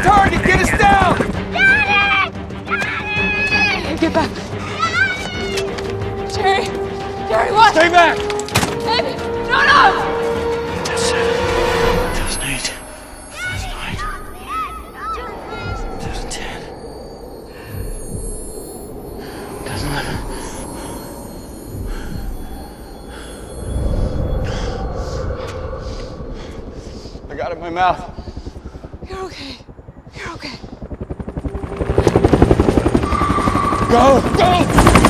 target! Get us down! Daddy! Daddy! Get back. Gerry! Gerry, what? Stay back! Baby! No, no! That's it. There's 8. There's 9. There's 10. There's 11. I got it in my mouth. You're okay. You're okay. Go! Go!